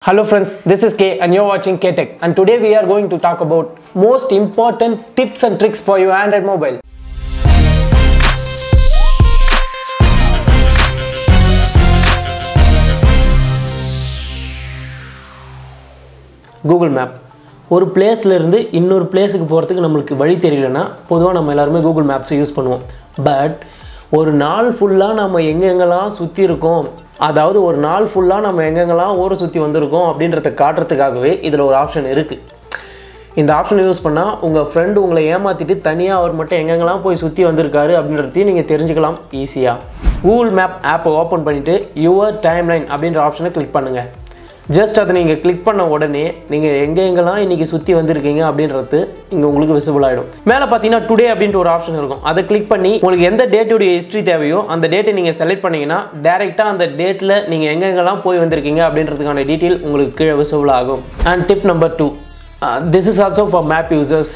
Hello friends, this is K and you're watching Ktech, and today we are going to talk about most important tips and tricks for your Android mobile. Google Map. ஒரு பிளேஸ்ல இருந்து இன்னொரு பிளேஸ்க்கு போறதுக்கு நமக்கு வழி தெரியலனா பொதுவா நம்ம எல்லாரும் Google Maps யூஸ் பண்ணுவோம். பட் ஒரு நாள் ஃபுல்லா நாம எங்கெங்கலாம் சுத்தி இருக்கோம், அதாவது ஒரு நாள் ஃபுல்லா நாம எங்கெங்கலாம் ஊரை சுத்தி வந்திருக்கோம் அப்படின்றத காட்றதுக்காகவே இதுல ஒரு ஆப்ஷன் இருக்கு. இந்த ஆப்ஷன் யூஸ் பண்ணா உங்க friend உங்களை ஏமாத்திட்டு தனியா அவர் மட்டும் எங்கெங்கலாம் போய் சுத்தி வந்திருக்காரு அப்படின்றதையும் நீங்க தெரிஞ்சுக்கலாம் ஈஸியா. Google Map ஆப்பை ஓபன் பண்ணிட்டு your timeline அப்படிங்கற ஆப்ஷனை கிளிக் பண்ணுங்க. Just அதை நீங்க கிளிக் பண்ண உடனே நீங்க எங்கெங்கலாம் இன்னைக்கு சுத்தி வந்திருக்கீங்க அப்படின்றது இங்க உங்களுக்கு விசிபிள் ஆயிடும். மேலே பாத்தீங்கன்னா டுடே அப்படின்ற ஒரு ஆப்ஷன் இருக்கும். அதை கிளிக் பண்ணி உங்களுக்கு எந்த டேட்டோட ஹிஸ்டரி தேவையோ அந்த டேட்டை நீங்க செலக்ட் பண்ணீங்கன்னா டைரக்டா அந்த டேட்ல நீங்க எங்கெங்கலாம் போய் வந்திருக்கீங்க அப்படின்றதுக்கான டீடைல் உங்களுக்கு கீழே விசிபிள் ஆகும். And tip number 2, this is also for map users.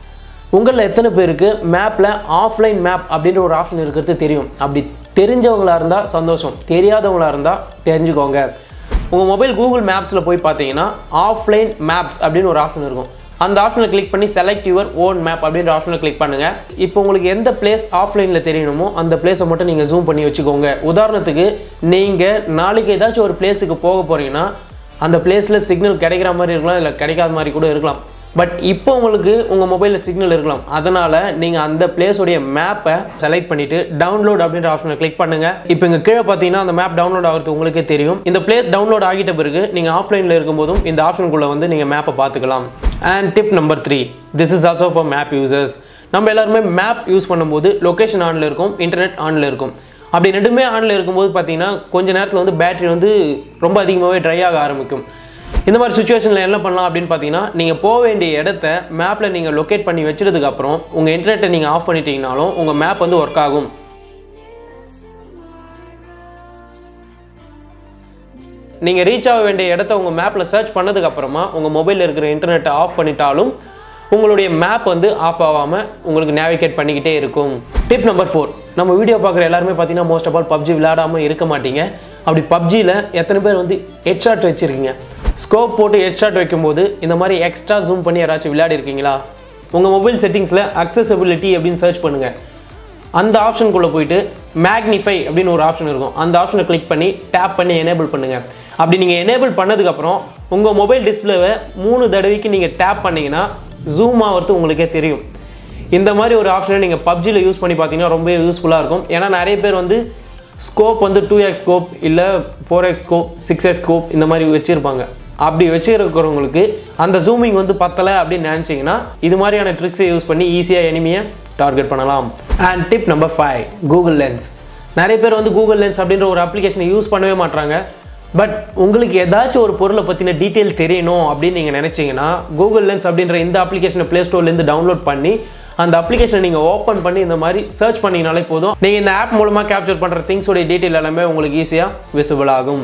உங்கள எத்தனை பேருக்கு மேப்ல ஆஃப்லைன் மேப் அப்படின்ற ஒரு ஆப்ஷன் இருக்கிறது தெரியும்? அப்படி தெரிஞ்சவங்களா இருந்தா சந்தோஷம், தெரியாதவங்களா இருந்தா தெரிஞ்சுக்கோங்க. உங்க மொபைல் Google Mapsல போய் பாத்தீங்கன்னா ஆஃப்லைன் மேப்ஸ் அப்படின ஒரு ஆப்ஷன் இருக்கும். அந்த ஆப்ஷனை கிளிக் பண்ணி செலக்ட் யுவர் ஓன் மேப் அப்படிங்கற ஆப்ஷனை கிளிக் பண்ணுங்க. இப்போ உங்களுக்கு எந்த பிளேஸ் ஆஃப்லைன்ல தெரியணுமோ அந்த பிளேஸை மட்டும் நீங்க ஜூம் பண்ணி வச்சுக்கோங்க. உதாரணத்துக்கு நீங்க நாளைக்கு ஏதாச்சும் ஒரு பிளேஸ்க்கு போக போறீங்கன்னா அந்த பிளேஸ்ல சிக்னல் கிடைக்கிற மாதிரி இருக்கலாம், இல்ல கிடைக்காத மாதிரி கூட இருக்கலாம். பட் இப்போ உங்களுக்கு உங்க மொபைல்ல சிக்னல் இருக்கலாம். அதனால நீங்க அந்த பிளேஸோட மேப்பை செலக்ட் பண்ணிட்டு டவுன்லோட் அப்படிங்கற ஆப்ஷனை கிளிக் பண்ணுங்க. இப்போ இங்க கீழ பாத்தீங்கன்னா அந்த மேப் டவுன்லோட் ஆகிறது உங்களுக்கே தெரியும். இந்த பிளேஸ் டவுன்லோட் ஆகிட்ட பிறகு நீங்க ஆஃப்லைன்ல இருக்கும்போதும் இந்த ஆப்ஷனுக்குள்ள வந்து நீங்க மேப்பை பார்த்துக்கலாம். And tip number 3, this is also for map users. நம்ம எல்லாரும் மேப் யூஸ் பண்ணும்போது லொகேஷன் ஆன்ல இருக்கும், இன்டர்நெட் ஆன்ல இருக்கும். அப்படி ரெண்டுமே ஆன்ல இருக்கும்போது பாத்தீங்கன்னா கொஞ்ச நேரத்துல வந்து பேட்டரி வந்து ரொம்ப அதிகமாவே ட்ரை ஆக ஆரம்பிக்கும். இந்த மாதிரி சிச்சுவேஷன்ல என்ன பண்ணலாம் அப்படினு பாத்தீங்கன்னா நீங்க போக வேண்டிய இடத்தை மேப்ல நீங்க லொகேட் பண்ணி வச்சிரதுக்கு அப்புறம் உங்க இன்டர்நெட்டை நீங்க ஆஃப் பண்ணிட்டீங்கனாலும் உங்க மேப் வந்து வர்க் ஆகும். நீங்க ரீச் ஆக வேண்டிய இடத்தை உங்க மேப்ல சர்ச் பண்ணதுக்கு அப்புறமா உங்க மொபைல்ல இருக்கிற இன்டர்நெட்டை ஆஃப் பண்ணிட்டாலும் உங்களுடைய மேப் வந்து ஆஃப் ஆகாம உங்களுக்கு நேவிகேட் பண்ணிக்கிட்டே இருக்கும். டிப் நம்பர் 4, நம்ம வீடியோ பார்க்குற எல்லாருமே பார்த்தீங்கன்னா மோஸ்ட் ஆஃப் ஆல் பப்ஜி விளையாடாமல் இருக்க மாட்டீங்க. அப்படி பப்ஜியில் எத்தனை பேர் வந்து ஹெட்ஷாட் வச்சுருக்கீங்க? ஸ்கோப் போட்டு ஹெட்ஷாட் வைக்கும்போது இந்த மாதிரி எக்ஸ்ட்ரா ஜூம் பண்ணி யாராச்சும் விளையாடி இருக்கீங்களா? உங்கள் மொபைல் செட்டிங்ஸில் அக்சசபிலிட்டி அப்படின்னு சர்ச் பண்ணுங்கள். அந்த ஆப்ஷனுக்குள்ளே போயிட்டு மேக்னிஃபை அப்படின்னு ஒரு ஆப்ஷன் இருக்கும். அந்த ஆப்ஷனை கிளிக் பண்ணி டேப் பண்ணி எனேபிள் பண்ணுங்கள். அப்படி நீங்கள் எனேபிள் பண்ணதுக்கப்புறம் உங்கள் மொபைல் டிஸ்பிளேவை 3 தடவைக்கு நீங்கள் டேப் பண்ணிங்கன்னா ஜூம் ஆகிறது உங்களுக்கே தெரியும். இந்த மாதிரி ஒரு ஆப்ஷனை நீங்கள் பப்ஜியில் யூஸ் பண்ணி பார்த்தீங்கன்னா ரொம்ப யூஸ்ஃபுல்லாக இருக்கும். ஏன்னா நிறைய பேர் வந்து ஸ்கோப் வந்து 2x ஸ்கோப் இல்லை 4x ஸ்கோப் 6x ஸ்கோப் இந்த மாதிரி வச்சுருப்பாங்க. அப்படி வச்சுருக்கிறவங்களுக்கு அந்த ஜூமிங் வந்து பத்தலை அப்படின்னு நினச்சிங்கன்னா இது மாதிரியான ட்ரிக்ஸை யூஸ் பண்ணி ஈஸியாக எனிமியை டார்கெட் பண்ணலாம். And tip number 5, Google lens. நிறைய பேர் வந்து கூகுள் லென்ஸ் அப்படின்ற ஒரு அப்ளிகேஷனை யூஸ் பண்ணவே மாட்டாங்க. பட் உங்களுக்கு ஏதாச்சும் ஒரு பொருளை பற்றின டீட்டெயில் தெரியணும் அப்படின்னு நீங்கள் நினச்சிங்கன்னா கூகுள் லென்ஸ் அப்படின்ற இந்த அப்ளிகேஷனை ப்ளே ஸ்டோர்லேருந்து டவுன்லோட் பண்ணி அந்த அப்ளிகேஷனை நீங்கள் ஓப்பன் பண்ணி இந்த மாதிரி சர்ச் பண்ணிங்கனாலே போதும். நீங்கள் இந்த ஆப் மூலமாக கேப்சர் பண்ணுற திங்ஸோடைய டீட்டெயில் எல்லாமே உங்களுக்கு ஈஸியாக விசிபிள் ஆகும்.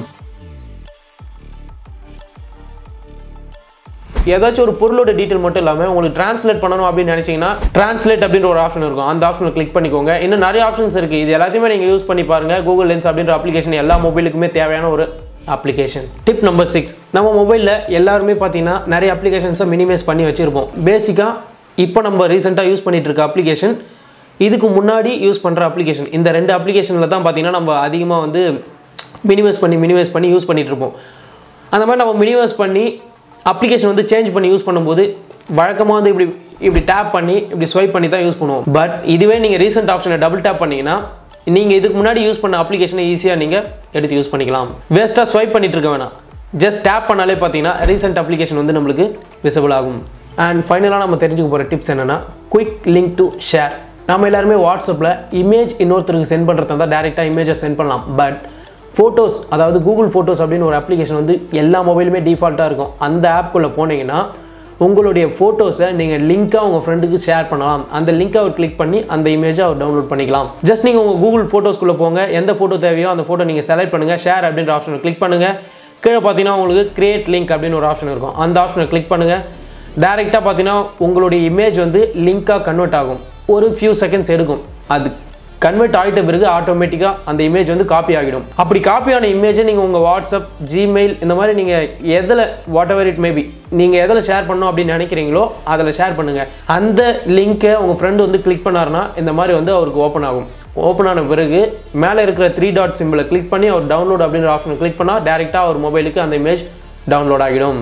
ஏதாச்சும் ஒரு பொருளோட டீட்டெயில் மட்டும் இல்லாமல் உங்களுக்கு டிரான்ஸ்லேட் பண்ணணும் அப்படின்னு நினச்சிங்கன்னா டிரான்ஸ்லேட் அப்படின்ற ஒரு ஆப்ஷன் இருக்கும். அந்த ஆப்ஷனை கிளிக் பண்ணிக்கோங்க. இன்னும் நிறைய ஆப்ஷன்ஸ் இருக்குது. இது எல்லாத்தையுமே நீங்கள் யூஸ் பண்ணி பாருங்கள். கூகுள் லென்ஸ் அப்படின்ற அப்ளிகேஷன் எல்லா மொபைலுக்குமே தேவையான ஒரு அப்ளிகேஷன். டிப் நம்பர் 6, நம்ம மொபைலில் எல்லாருமே பார்த்தீங்கன்னா நிறைய அப்ளிகேஷன்ஸை மினிமைஸ் பண்ணி வச்சுருப்போம். பேசிக்காக இப்போ நம்ம ரீசெண்டாக யூஸ் பண்ணிட்டு இருக்க அப்ளிகேஷன், இதுக்கு முன்னாடி யூஸ் பண்ணுற அப்ளிகேஷன், இந்த 2 அப்ளிகேஷனில் தான் பார்த்தீங்கன்னா நம்ம அதிகமாக வந்து மினிமைஸ் பண்ணி யூஸ் பண்ணிட்டு இருப்போம். அந்த மாதிரி நம்ம மினிமைஸ் பண்ணி அப்ளிகேஷன் வந்து சேஞ்ச் பண்ணி யூஸ் பண்ணும்போது வழக்கமாக வந்து இப்படி டேப் பண்ணி இப்படி ஸ்வைப் பண்ணி தான் யூஸ் பண்ணுவோம். பட் இதுவே நீங்கள் ரீசெண்ட் ஆப்ஷனை டபுள் டேப் பண்ணிங்கன்னா நீங்கள் இதுக்கு முன்னாடி யூஸ் பண்ண அப்ளிகேஷனை ஈஸியாக நீங்கள் எடுத்து யூஸ் பண்ணிக்கலாம். வேஸ்ட்டாக ஸ்வைப் பண்ணிட்டு இருக்க வேணாம். ஜஸ்ட் டேப் பண்ணாலே பார்த்தீங்கன்னா ரீசெண்ட் அப்ளிகேஷன் வந்து நம்மளுக்கு விசிபிள் ஆகும். அண்ட் ஃபைனலாக நம்ம தெரிஞ்சுக்க போகிற டிப்ஸ் என்னென்னா குயிக் லிங்க் டு ஷேர். நம்ம எல்லாருமே வாட்ஸ்அப்பில் இமேஜ் இன்னொருத்தருக்கு சென்ட் பண்ணுறதா இருந்தால் டேரெக்டாக இமேஜை சென்ட் பண்ணலாம். பட் ஃபோட்டோஸ், அதாவது கூகுள் ஃபோட்டோஸ் அப்படின்னு ஒரு அப்ளிகேஷன் வந்து எல்லா மொபைலுமே டிஃபால்ட்டாக இருக்கும். அந்த ஆப்குள்ளே போனீங்கன்னா உங்களுடைய ஃபோட்டோஸை நீங்கள் லிங்காக உங்கள் ஃப்ரெண்டுக்கு ஷேர் பண்ணலாம். அந்த லிங்க்கை அவர் கிளிக் பண்ணி அந்த இமேஜை அவர் டவுன்லோட் பண்ணிக்கலாம். ஜஸ்ட் நீங்கள் உங்கள் கூகுள் ஃபோட்டோஸ்குள்ளே போங்க. எந்த ஃபோட்டோ தேவையோ அந்த ஃபோட்டோ நீங்கள் செலக்ட் பண்ணுங்கள். ஷேர் அப்படின்ற ஆப்ஷனை கிளிக் பண்ணுங்கள். கீழே பார்த்தீங்கன்னா உங்களுக்கு கிரியேட் லிங்க் அப்படின்னு ஒரு ஆப்ஷன் இருக்கும். அந்த ஆப்ஷனை கிளிக் பண்ணுங்கள். டேரெக்டாக பார்த்தீங்கன்னா உங்களுடைய இமேஜ் வந்து லிங்காக கன்வெர்ட் ஆகும். ஒரு ஃபியூ செகண்ட்ஸ் எடுக்கும். அது கன்வெர்ட் ஆகிட்ட பிறகு ஆட்டோமேட்டிக்காக அந்த இமேஜ் வந்து காப்பி ஆகிடும். அப்படி காப்பியான இமேஜை நீங்கள் உங்கள் வாட்ஸ்அப், ஜிமெயில் இந்த மாதிரி நீங்கள் எதில் வாட் எவர் இட் மேபி நீங்கள் எதில் ஷேர் பண்ணணும் அப்படின்னு நினைக்கிறீங்களோ அதில் ஷேர் பண்ணுங்கள். அந்த லிங்க்கை உங்கள் ஃப்ரெண்டு வந்து கிளிக் பண்ணாருன்னா இந்த மாதிரி வந்து அவருக்கு ஓப்பன் ஆகும். ஓப்பன் ஆன பிறகு மேலே இருக்கிற 3 டாட் சிம்பிளை கிளிக் பண்ணி அவர் டவுன்லோட் அப்படின்ற ஆப்ஷனை கிளிக் பண்ணால் டேரெக்டாக அவர் மொபைலுக்கு அந்த இமேஜ் டவுன்லோட் ஆகிடும்.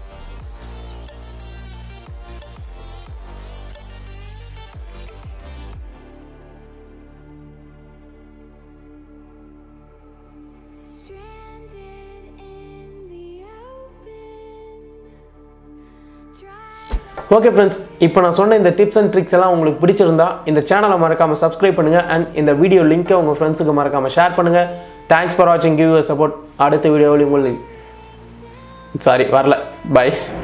ஓகே ஃப்ரெண்ட்ஸ், இப்போ நான் சொன்ன இந்த டிப்ஸ் அண்ட் ட்ரிக்ஸ் எல்லாம் உங்களுக்கு பிடிச்சிருந்தா இந்த சேனலை மறக்காமல் சப்ஸ்கிரைப் பண்ணுங்கள் அண்ட் இந்த வீடியோ லிங்க்கை உங்கள் ஃப்ரெண்ட்ஸுக்கு மறக்காமல் ஷேர் பண்ணுங்கள். தேங்க்ஸ் ஃபார் வாட்சிங், கிவ் யுவர் சப்போர்ட். அடுத்த வீடியோவில் வரல. பை.